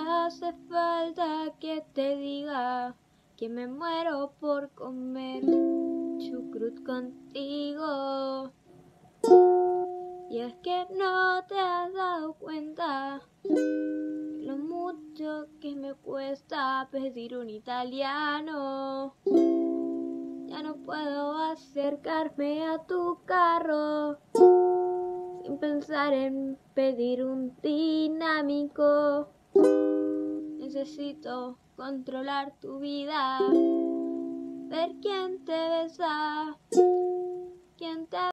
hace falta que te diga que me muero por comer chucrut contigo. Y es que no te has dado cuenta lo mucho que me cuesta pedir un italiano. Ya no puedo acercarme a tu carro sin pensar en pedir un dinámico. Necesito controlar tu vida, ver quién te besa, quién te